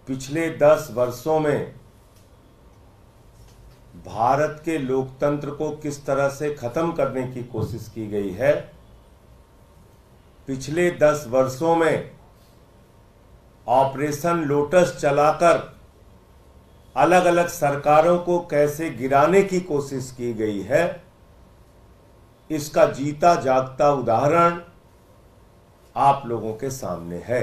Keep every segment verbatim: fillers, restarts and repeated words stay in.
पिछले दस वर्षों में भारत के लोकतंत्र को किस तरह से खत्म करने की कोशिश की गई है, पिछले दस वर्षों में ऑपरेशन लोटस चलाकर अलग अलग सरकारों को कैसे गिराने की कोशिश की गई है, इसका जीता जागता उदाहरण आप लोगों के सामने है।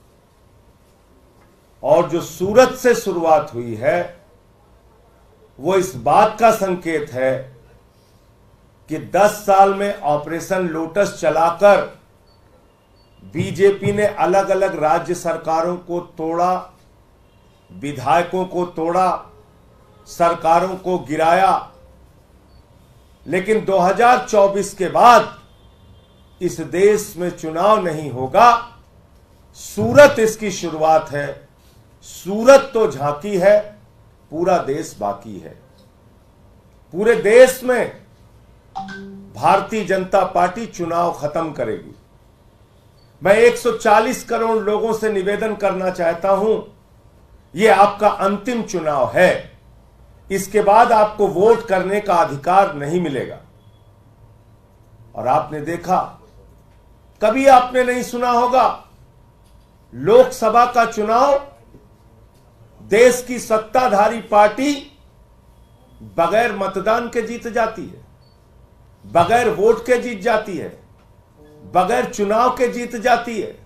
और जो सूरत से शुरुआत हुई है वो इस बात का संकेत है कि दस साल में ऑपरेशन लोटस चलाकर बीजेपी ने अलग अलग राज्य सरकारों को तोड़ा, विधायकों को तोड़ा, सरकारों को गिराया। लेकिन दो हज़ार चौबीस के बाद इस देश में चुनाव नहीं होगा। सूरत इसकी शुरुआत है। सूरत तो झांकी है, पूरा देश बाकी है। पूरे देश में भारतीय जनता पार्टी चुनाव खत्म करेगी। मैं एक सौ चालीस करोड़ लोगों से निवेदन करना चाहता हूं, यह आपका अंतिम चुनाव है। इसके बाद आपको वोट करने का अधिकार नहीं मिलेगा। और आपने देखा, कभी आपने नहीं सुना होगा, लोकसभा का चुनाव देश की सत्ताधारी पार्टी बगैर मतदान के जीत जाती है, बगैर वोट के जीत जाती है, बगैर चुनाव के जीत जाती है।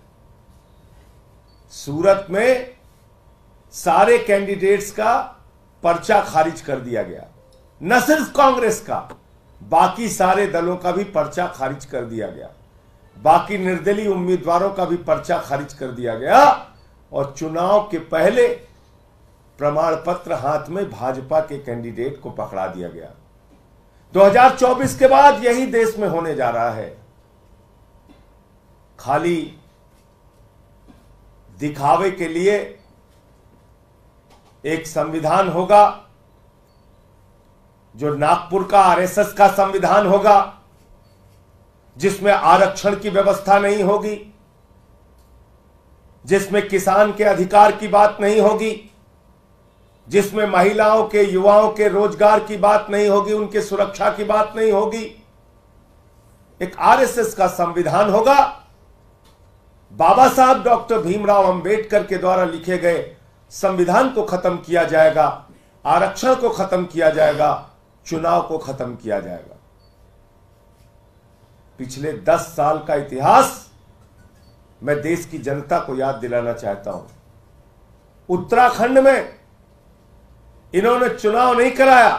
सूरत में सारे कैंडिडेट्स का पर्चा खारिज कर दिया गया। न सिर्फ कांग्रेस का, बाकी सारे दलों का भी पर्चा खारिज कर दिया गया। बाकी निर्दलीय उम्मीदवारों का भी पर्चा खारिज कर दिया गया। और चुनाव के पहले प्रमाण पत्र हाथ में भाजपा के कैंडिडेट को पकड़ा दिया गया। दो हज़ार चौबीस के बाद यही देश में होने जा रहा है। खाली दिखावे के लिए एक संविधान होगा जो नागपुर का आरएसएस का संविधान होगा, जिसमें आरक्षण की व्यवस्था नहीं होगी, जिसमें किसान के अधिकार की बात नहीं होगी, जिसमें महिलाओं के, युवाओं के रोजगार की बात नहीं होगी, उनके सुरक्षा की बात नहीं होगी। एक आरएसएस का संविधान होगा। बाबा साहब डॉक्टर भीमराव अंबेडकर के द्वारा लिखे गए संविधान को खत्म किया जाएगा, आरक्षण को खत्म किया जाएगा, चुनाव को खत्म किया जाएगा। पिछले दस साल का इतिहास मैं देश की जनता को याद दिलाना चाहता हूं। उत्तराखंड में इन्होंने चुनाव नहीं कराया,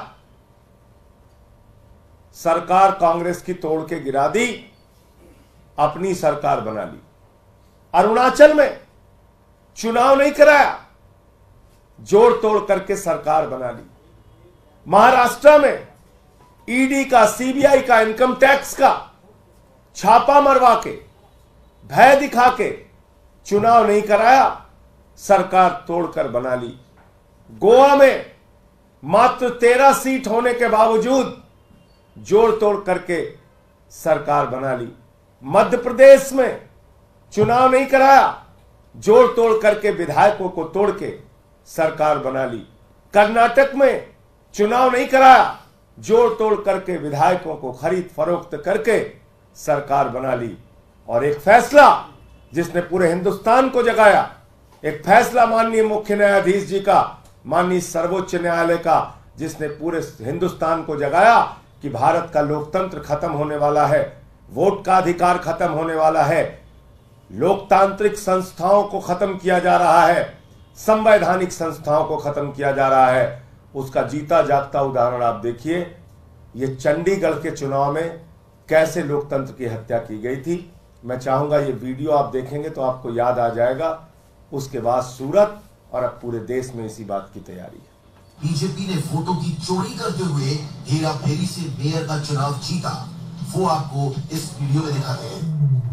सरकार कांग्रेस की तोड़ के गिरा दी, अपनी सरकार बना ली। अरुणाचल में चुनाव नहीं कराया, जोड़ तोड़ करके सरकार बना ली। महाराष्ट्र में ईडी का, सीबीआई का, इनकम टैक्स का छापा मरवा के, भय दिखा के चुनाव नहीं कराया, सरकार तोड़कर बना ली। गोवा में मात्र तेरह सीट होने के बावजूद जोड़ तोड़ करके सरकार बना ली। मध्य प्रदेश में चुनाव नहीं कराया, जोड़ तोड़ करके विधायकों को तोड़ के सरकार बना ली। कर्नाटक में चुनाव नहीं कराया, जोड़ तोड़ करके विधायकों को खरीद फरोख्त करके सरकार बना ली। और एक फैसला जिसने पूरे हिंदुस्तान को जगाया, एक फैसला माननीय मुख्य न्यायाधीश जी का, माननीय सर्वोच्च न्यायालय का, जिसने पूरे हिंदुस्तान को जगाया कि भारत का लोकतंत्र खत्म होने वाला है, वोट का अधिकार खत्म होने वाला है, लोकतांत्रिक संस्थाओं को खत्म किया जा रहा है, संवैधानिक संस्थाओं को खत्म किया जा रहा है। उसका जीता जागता उदाहरण आप देखिए। ये चंडीगढ़ के चुनाव में कैसे लोकतंत्र की हत्या की गई थी। मैं चाहूंगा ये वीडियो आप देखेंगे तो आपको याद आ जाएगा। उसके बाद सूरत, और अब पूरे देश में इसी बात की तैयारी है। बीजेपी ने वोटों की चोरी करते हुए हेरा फेरी से मेयर का चुनाव जीता, वो आपको इस वीडियो में दिखाते हैं।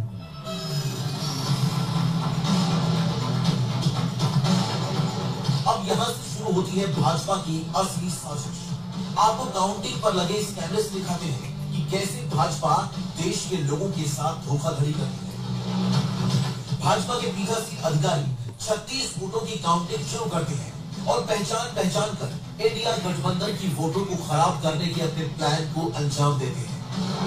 अब यहां से शुरू होती है भाजपा की असली साजिश। आपको काउंटिंग पर लगे इस कैमरे से दिखाते हैं कि कैसे भाजपा देश के लोगों के साथ धोखाधड़ी करती है। भाजपा के पीठासीन अधिकारी छत्तीस वोटों की काउंटिंग शुरू करते हैं और पहचान पहचान कर इंडिया गठबंधन की वोटों को खराब करने के अपने प्लान को अंजाम देते हैं।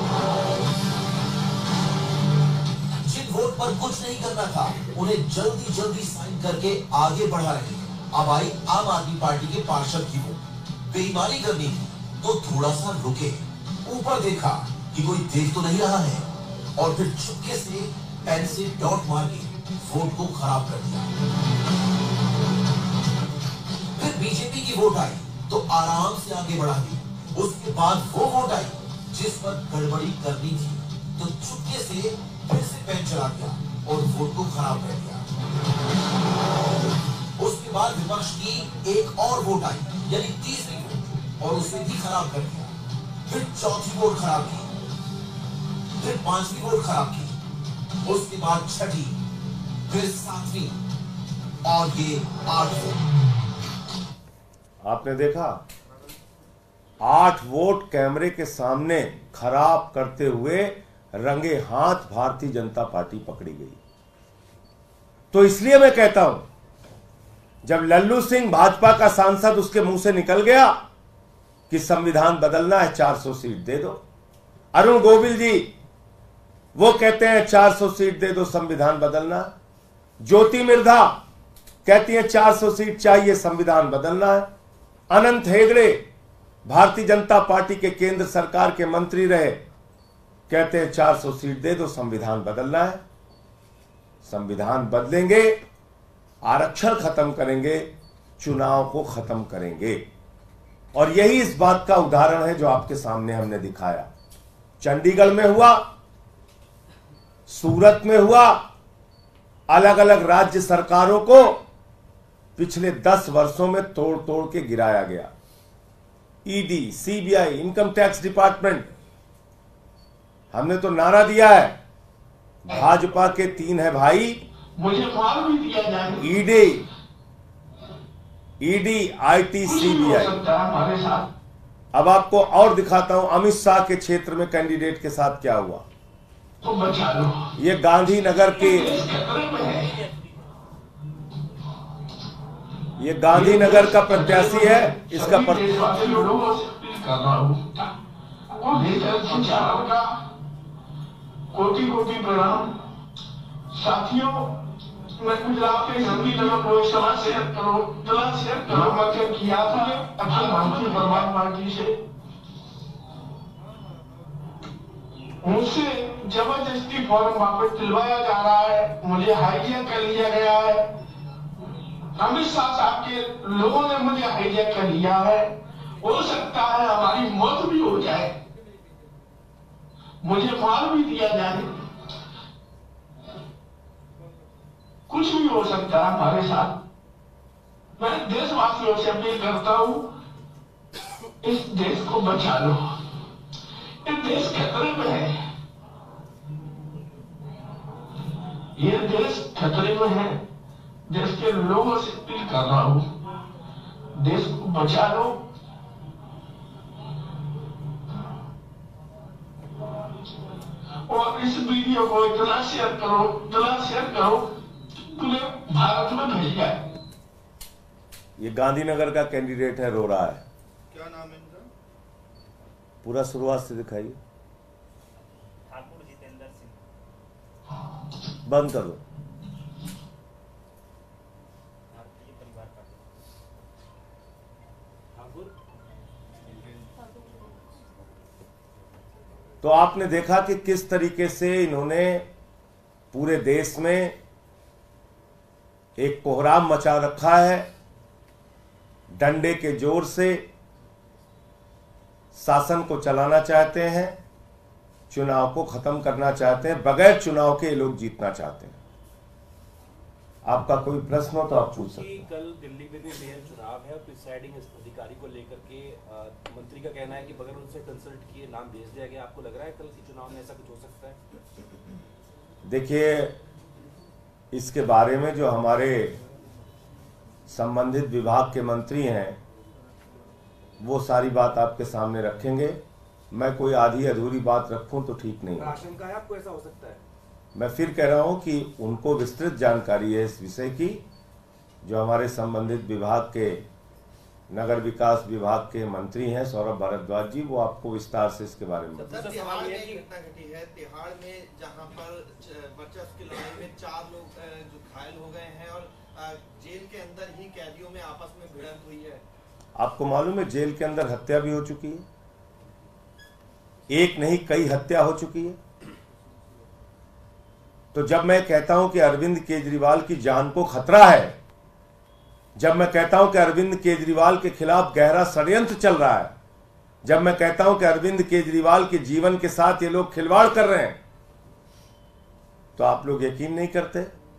जिन वोट पर कुछ नहीं करना था उन्हें जल्दी जल्दी साइन करके आगे बढ़ा रहे हैं। अब आई आम आदमी पार्टी के पार्षद की वोट। बेईमानी करनी थी तो थोड़ा सा रुके, ऊपर देखा कि कोई देख तो नहीं रहा है और फिर चुपके से पेन से डॉट मार के वोट को खराब कर दिया। फिर बीजेपी की वोट आई तो आराम से आगे बढ़ा दी। उसके बाद वो वोट आई जिस पर गड़बड़ी करनी थी तो चुपके से फिर से पेन चला दिया और वोट को खराब कर दिया। उसके बाद विपक्ष की एक और वोट आई, यानी तीसरी वोट, और उसे भी खराब कर दिया। फिर चौथी वोट खराब की, फिर पांचवी वोट खराब की, उसके बाद छठी, फिर सातवीं और ये आठवीं। आपने देखा, आठ वोट कैमरे के सामने खराब करते हुए रंगे हाथ भारतीय जनता पार्टी पकड़ी गई। तो इसलिए मैं कहता हूं, जब लल्लू सिंह भाजपा का सांसद उसके मुंह से निकल गया कि संविधान बदलना है, चार सौ सीट दे दो, अरुण गोविल जी वो कहते हैं चार सौ सीट दे दो, संविधान बदलना, ज्योति मिर्धा कहती है चार सौ सीट चाहिए, संविधान बदलना है, अनंत हेगड़े भारतीय जनता पार्टी के केंद्र सरकार के मंत्री रहे, कहते हैं चार सौ सीट दे दो, संविधान बदलना है। संविधान बदलेंगे, आरक्षण खत्म करेंगे, चुनाव को खत्म करेंगे। और यही इस बात का उदाहरण है जो आपके सामने हमने दिखाया। चंडीगढ़ में हुआ, सूरत में हुआ, अलग अलग राज्य सरकारों को पिछले दस वर्षों में तोड़ तोड़ के गिराया गया। ED, CBI, income tax department, हमने तो नारा दिया है, भाजपा के तीन है भाई, मुझे मार भी दिया जाए। ED, ED, IT, CBI. अब आपको और दिखाता हूं अमित शाह के क्षेत्र में कैंडिडेट के साथ क्या हुआ। तो बचा लो। ये गांधीनगर के ये गांधीनगर का प्रत्याशी है, इसका पर... कोटि कोटि प्रणाम साथियों। मैं गुजरात के गांधीनगर लोकसभा से करो जिला से करो मत किया था अखिल भारतीय परमात्मा की से मुझसे जबरदस्ती फॉर्म वापस दिलवाया जा रहा है, मुझे हाईजैक कर लिया गया है। अमित शाह साहब के लोगों ने मुझे हाईजैक कर लिया है। हो सकता है हमारी मौत भी हो जाए, मुझे मार भी दिया जाए, कुछ भी हो सकता है हमारे साथ। मैं देशवासियों से अपील करता हूं, इस देश को बचा लो, ये देश खतरे में है, ये देश खतरे में है। देश के लोगों से अपील कर रहा हूं, देश को बचा लो। और इस वीडियो को इतना शेयर करो, इतना शेयर करो, पूरे भारत में भेज जाए। ये गांधीनगर का कैंडिडेट है, रो रहा है। क्या नाम है इनका? पूरा शुरुआत से दिखाइए। ठाकुर जितेंद्र सिंह, बंद कर दो। भारतीय परिवार पार्टी। ठाकुर तो आपने देखा कि किस तरीके से इन्होंने पूरे देश में एक कोहराम मचा रखा है। डंडे के जोर से शासन को चलाना चाहते हैं, चुनाव को खत्म करना चाहते हैं, बगैर चुनाव के ये लोग जीतना चाहते हैं। आपका कोई प्रश्न हो तो आप पूछ सकते हैं। कल दिल्ली में भी मेयर चुनाव है, प्रिसाइडिंग अधिकारी को लेकर के आ, मंत्री का कहना है कि बगैर उनसे कंसल्ट किए नाम भेज दिया गया। आपको लग रहा है कल के चुनाव में ऐसा कुछ हो सकता है? देखिए, इसके बारे में जो हमारे संबंधित विभाग के मंत्री हैं वो सारी बात आपके सामने रखेंगे। मैं कोई आधी अधूरी बात रखूं तो ठीक नहीं है। आशंका है आपको ऐसा हो सकता है? मैं फिर कह रहा हूं कि उनको विस्तृत जानकारी है इस विषय की, जो हमारे संबंधित विभाग के नगर विकास विभाग के मंत्री हैं सौरभ भारद्वाज जी, वो आपको विस्तार से इसके बारे में बताएं। सर, तिहाड़ में एक घटना घटी है, तिहाड़ में जहां पर वर्चस्व की लड़ाई में चार लोग जो घायल हो गए हैं और जेल के अंदर ही कैदियों में आपस में भिड़ंत हुई है। आपको मालूम है जेल के अंदर हत्या भी हो चुकी है, एक नहीं कई हत्या हो चुकी है। तो जब मैं कहता हूं कि अरविंद केजरीवाल की जान को खतरा है, जब मैं कहता हूं कि अरविंद केजरीवाल के खिलाफ गहरा षड्यंत्र चल रहा है, जब मैं कहता हूं कि अरविंद केजरीवाल के जीवन के साथ ये लोग खिलवाड़ कर रहे हैं, तो आप लोग यकीन नहीं करते।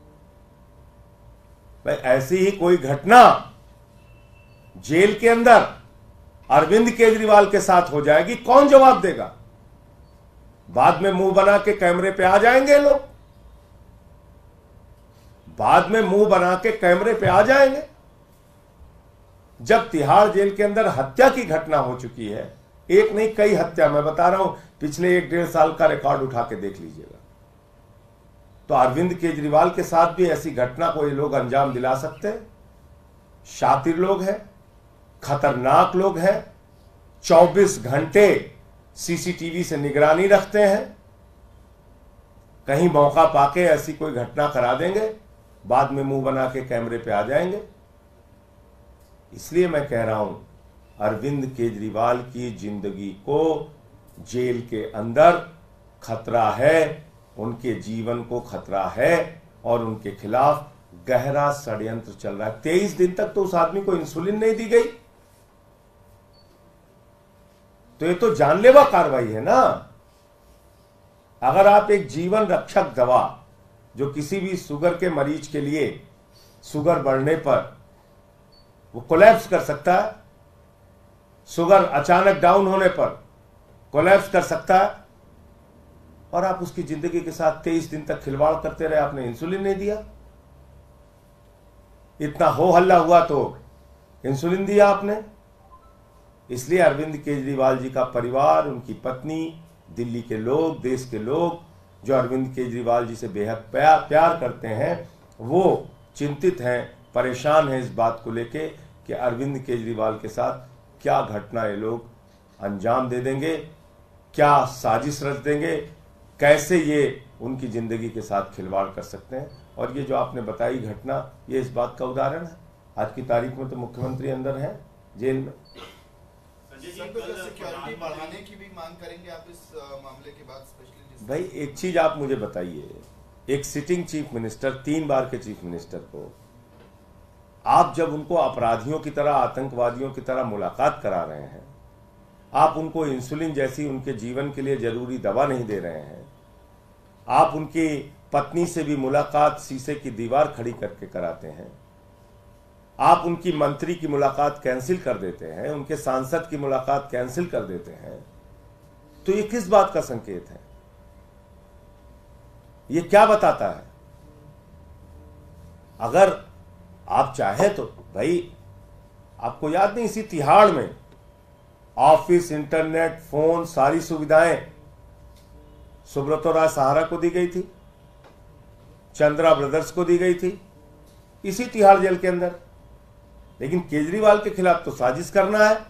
भाई ऐसी ही कोई घटना जेल के अंदर अरविंद केजरीवाल के साथ हो जाएगी, कौन जवाब देगा? बाद में मुंह बना के कैमरे पे आ जाएंगे लोग, बाद में मुंह बना के कैमरे पे आ जाएंगे। जब तिहाड़ जेल के अंदर हत्या की घटना हो चुकी है, एक नहीं कई हत्या, मैं बता रहा हूं पिछले एक डेढ़ साल का रिकॉर्ड उठा के देख लीजिएगा, तो अरविंद केजरीवाल के साथ भी ऐसी घटना को ये लोग अंजाम दिला सकते हैं। शातिर लोग हैं, खतरनाक लोग हैं, चौबीस घंटे सीसीटीवी से निगरानी रखते हैं, कहीं मौका पाके ऐसी कोई घटना करा देंगे, बाद में मुंह बना के कैमरे पे आ जाएंगे। इसलिए मैं कह रहा हूं अरविंद केजरीवाल की जिंदगी को जेल के अंदर खतरा है, उनके जीवन को खतरा है और उनके खिलाफ गहरा षड्यंत्र चल रहा है। तेईस दिन तक तो उस आदमी को इंसुलिन नहीं दी गई, तो ये तो जानलेवा कार्रवाई है ना। अगर आप एक जीवन रक्षक दवा जो किसी भी शुगर के मरीज के लिए शुगर बढ़ने पर वो कोलैप्स कर सकता है, शुगर अचानक डाउन होने पर कोलैप्स कर सकता है, और आप उसकी जिंदगी के साथ तेईस दिन तक खिलवाड़ करते रहे, आपने इंसुलिन नहीं दिया। इतना हो हल्ला हुआ तो इंसुलिन दिया आपने। इसलिए अरविंद केजरीवाल जी का परिवार, उनकी पत्नी, दिल्ली के लोग, देश के लोग जो अरविंद केजरीवाल जी से बेहद प्यार प्यार करते हैं, वो चिंतित हैं, परेशान हैं इस बात को लेके कि अरविंद केजरीवाल के साथ क्या घटना ये लोग अंजाम दे देंगे, क्या साजिश रच देंगे, कैसे ये उनकी जिंदगी के साथ खिलवाड़ कर सकते हैं। और ये जो आपने बताई घटना, ये इस बात का उदाहरण है। आज की तारीख में तो मुख्यमंत्री अंदर हैं जेल में। सिक्योरिटी बढ़ाने की भी मांग करेंगे आप इस मामले के बाद? स्पेशली भाई एक चीज आप मुझे बताइए, एक सिटिंग चीफ मिनिस्टर, तीन बार के चीफ मिनिस्टर को आप जब उनको अपराधियों की तरह, आतंकवादियों की तरह मुलाकात करा रहे हैं, आप उनको इंसुलिन जैसी उनके जीवन के लिए जरूरी दवा नहीं दे रहे हैं, आप उनकी पत्नी से भी मुलाकात शीशे की दीवार खड़ी करके कराते हैं, आप उनकी मंत्री की मुलाकात कैंसिल कर देते हैं, उनके सांसद की मुलाकात कैंसिल कर देते हैं, तो ये किस बात का संकेत है? ये क्या बताता है? अगर आप चाहें तो भाई, आपको याद नहीं, इसी तिहाड़ में ऑफिस, इंटरनेट, फोन, सारी सुविधाएं सुब्रतो राय सहारा को दी गई थी, चंद्रा ब्रदर्स को दी गई थी, इसी तिहाड़ जेल के अंदर। लेकिन केजरीवाल के खिलाफ तो साजिश करना है,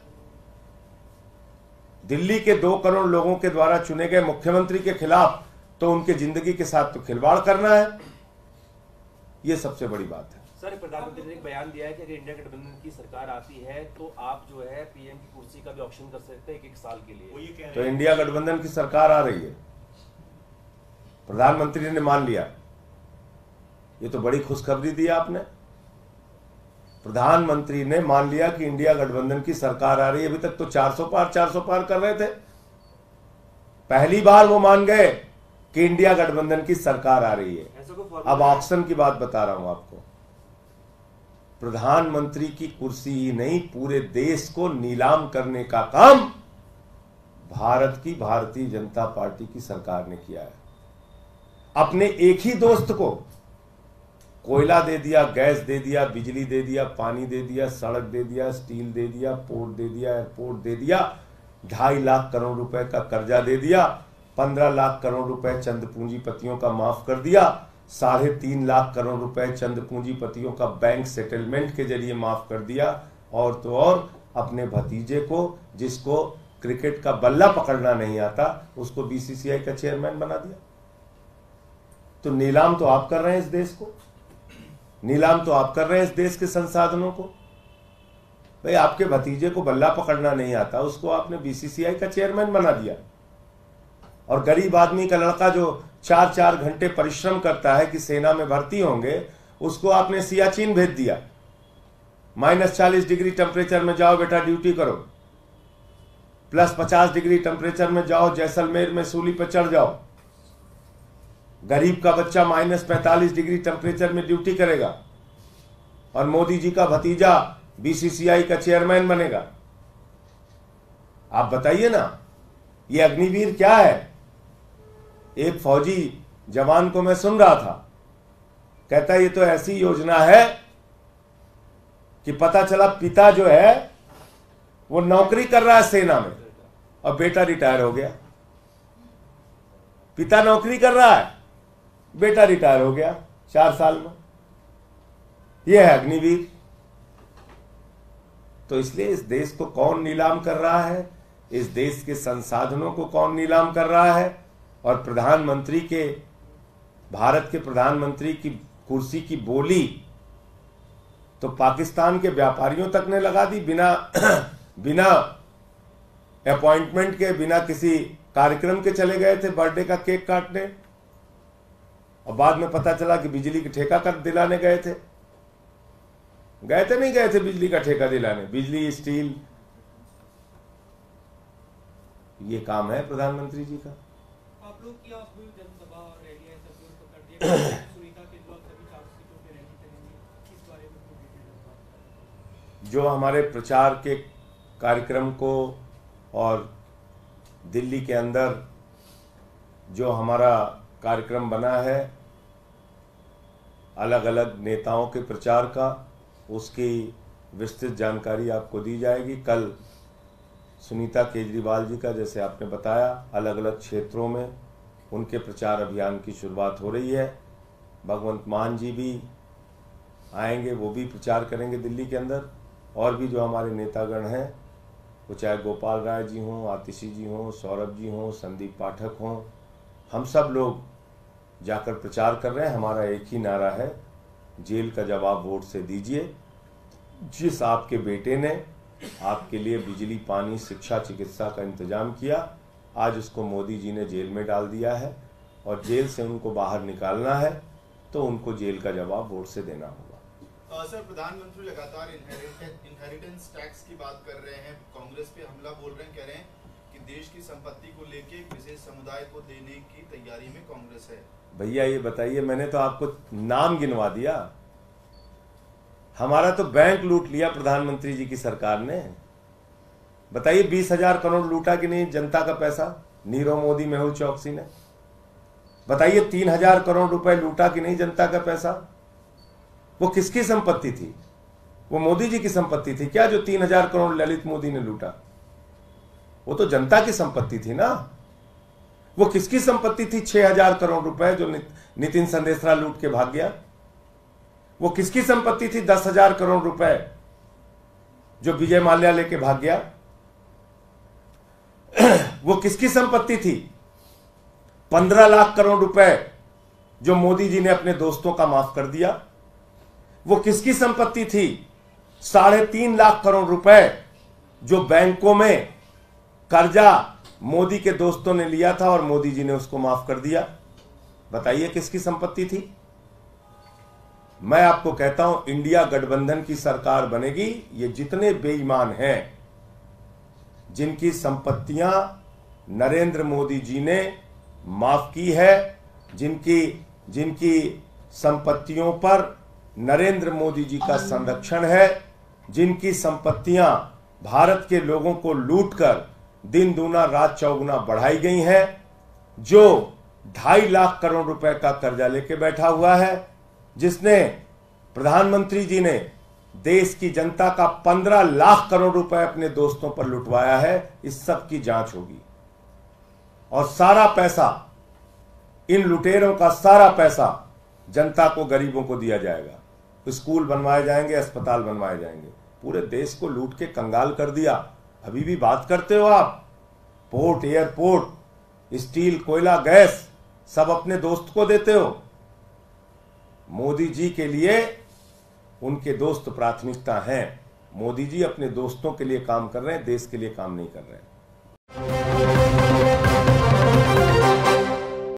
दिल्ली के दो करोड़ लोगों के द्वारा चुने गए मुख्यमंत्री के खिलाफ तो उनके जिंदगी के साथ तो खिलवाड़ करना है। यह सबसे बड़ी बात है। सर, प्रधानमंत्री ने एक बयान दिया है कि अगर इंडिया गठबंधन की सरकार आती है तो आप जो है पीएम की कुर्सी का भी ऑप्शन कर सकते हैं एक एक साल के लिए। तो इंडिया गठबंधन की सरकार आ रही है, प्रधानमंत्री ने मान लिया, ये तो बड़ी खुशखबरी दी आपने। प्रधानमंत्री ने मान लिया कि इंडिया गठबंधन की सरकार आ रही है। अभी तक तो चार सौ पार चार सौ पार कर रहे थे, पहली बार वो मान गए कि इंडिया गठबंधन की सरकार आ रही है। अब ऑप्शन की बात बता रहा हूं आपको, प्रधानमंत्री की कुर्सी ही नहीं, पूरे देश को नीलाम करने का काम भारत की भारतीय जनता पार्टी की सरकार ने किया है। अपने एक ही दोस्त को कोयला दे दिया, गैस दे दिया, बिजली दे दिया, पानी दे दिया, सड़क दे दिया, स्टील दे दिया, पोर्ट दे दिया, एयरपोर्ट दे दिया, ढाई लाख करोड़ रुपए का कर्जा दे दिया, पंद्रह लाख करोड़ रुपए चंद पूंजीपतियों का माफ कर दिया, साढ़े तीन लाख करोड़ रुपए चंद पूंजीपतियों का बैंक सेटलमेंट के जरिए माफ कर दिया, और तो और अपने भतीजे को, जिसको क्रिकेट का बल्ला पकड़ना नहीं आता, उसको बीसीसीआई का चेयरमैन बना दिया। तो नीलाम तो आप कर रहे हैं इस देश को, नीलाम तो आप कर रहे हैं इस देश के संसाधनों को। भाई आपके भतीजे को बल्ला पकड़ना नहीं आता, उसको आपने बीसीसीआई का चेयरमैन बना दिया। और गरीब आदमी का लड़का जो चार चार घंटे परिश्रम करता है कि सेना में भर्ती होंगे, उसको आपने सियाचिन भेज दिया। माइनस चालीस डिग्री टेम्परेचर में जाओ बेटा ड्यूटी करो, प्लस पचास डिग्री टेम्परेचर में जाओ जैसलमेर में सूली पर चढ़ जाओ। गरीब का बच्चा माइनस पैंतालीस डिग्री टेम्परेचर में ड्यूटी करेगा, और मोदी जी का भतीजा बीसीसीआई का चेयरमैन बनेगा। आप बताइए ना, ये अग्निवीर क्या है? एक फौजी जवान को मैं सुन रहा था, कहता ये तो ऐसी योजना है कि पता चला पिता जो है वो नौकरी कर रहा है सेना में और बेटा रिटायर हो गया। पिता नौकरी कर रहा है, बेटा रिटायर हो गया चार साल में। यह है अग्निवीर। तो इसलिए इस देश को कौन नीलाम कर रहा है, इस देश के संसाधनों को कौन नीलाम कर रहा है, और प्रधानमंत्री के, भारत के प्रधानमंत्री की कुर्सी की बोली तो पाकिस्तान के व्यापारियों तक ने लगा दी, बिना बिना अपॉइंटमेंट के, बिना किसी कार्यक्रम के चले गए थे बर्थडे का केक काटने, और बाद में पता चला कि बिजली का ठेका कर दिलाने गए थे। गए थे नहीं गए थे बिजली का ठेका दिलाने, बिजली स्टील, ये काम है प्रधानमंत्री जी का। आप लोग की आप जनसभा और रैलियां सब को कर दिया, सुनीता केजरीवाल सभी चार सीटों पे रैली करेंगे, इस बारे में कुछ डिटेल बात करें। जो हमारे प्रचार के कार्यक्रम को और दिल्ली के अंदर जो हमारा कार्यक्रम बना है अलग अलग नेताओं के प्रचार का, उसकी विस्तृत जानकारी आपको दी जाएगी। कल सुनीता केजरीवाल जी का, जैसे आपने बताया, अलग अलग क्षेत्रों में उनके प्रचार अभियान की शुरुआत हो रही है। भगवंत मान जी भी आएंगे, वो भी प्रचार करेंगे दिल्ली के अंदर। और भी जो हमारे नेतागण हैं, वो चाहे गोपाल राय जी हों, आतिशी जी हों, सौरभ जी हों, संदीप पाठक हों, हम सब लोग जाकर प्रचार कर रहे हैं। हमारा एक ही नारा है, जेल का जवाब वोट से दीजिए। जिस आपके बेटे ने आपके लिए बिजली, पानी, शिक्षा, चिकित्सा का इंतजाम किया, आज उसको मोदी जी ने जेल में डाल दिया है, और जेल से उनको बाहर निकालना है तो उनको जेल का जवाब वोट से देना होगा। सर, प्रधानमंत्री लगातार इनहेरिटेंस टैक्स की बात कर रहे हैं, कांग्रेस पे हमला बोल रहे हैं, कह रहे हैं कि देश की संपत्ति को लेके एक विशेष समुदाय को देने की तैयारी में कांग्रेस है। भैया ये बताइए, मैंने तो आपको नाम गिनवा दिया। हमारा तो बैंक लूट लिया प्रधानमंत्री जी की सरकार ने। बताइए बीस हजार करोड़ लूटा कि नहीं जनता का पैसा नीरव मोदी, मेहुल चौकसी ने? बताइए तीन हजार करोड़ रुपए लूटा कि नहीं जनता का पैसा? वो किसकी संपत्ति थी? वो मोदी जी की संपत्ति थी क्या? जो तीन हजार करोड़ ललित मोदी ने लूटा, वो तो जनता की संपत्ति थी ना। वो किसकी संपत्ति थी? छह हजार करोड़ रुपए जो नितिन संदेशरा लूट के भाग गया। वो किसकी संपत्ति थी? दस हजार करोड़ रुपए जो विजय माल्या लेके भाग गया। वो किसकी संपत्ति थी? पंद्रह लाख करोड़ रुपए जो मोदी जी ने अपने दोस्तों का माफ कर दिया। वो किसकी संपत्ति थी? साढ़े तीन लाख करोड़ रुपए जो बैंकों में कर्जा मोदी के दोस्तों ने लिया था और मोदी जी ने उसको माफ कर दिया। बताइए किसकी संपत्ति थी? मैं आपको कहता हूं, इंडिया गठबंधन की सरकार बनेगी। ये जितने बेईमान हैं, जिनकी संपत्तियां नरेंद्र मोदी जी ने माफ की है, जिनकी जिनकी संपत्तियों पर नरेंद्र मोदी जी का संरक्षण है, जिनकी संपत्तियां भारत के लोगों को लूटकर दिन दूना रात चौगुना बढ़ाई गई हैं, जो ढाई लाख करोड़ रुपए का कर्जा लेके बैठा हुआ है, जिसने प्रधानमंत्री जी ने देश की जनता का पंद्रह लाख करोड़ रुपए अपने दोस्तों पर लुटवाया है, इस सब की जांच होगी। और सारा पैसा, इन लुटेरों का सारा पैसा जनता को, गरीबों को दिया जाएगा। स्कूल बनवाए जाएंगे, अस्पताल बनवाए जाएंगे। पूरे देश को लूट के कंगाल कर दिया। अभी भी बात करते हो आप? पोर्ट, एयरपोर्ट, स्टील, कोयला, गैस सब अपने दोस्त को देते हो। मोदी जी के लिए उनके दोस्त प्राथमिकता हैं। मोदी जी अपने दोस्तों के लिए काम कर रहे हैं, देश के लिए काम नहीं कर रहे हैं।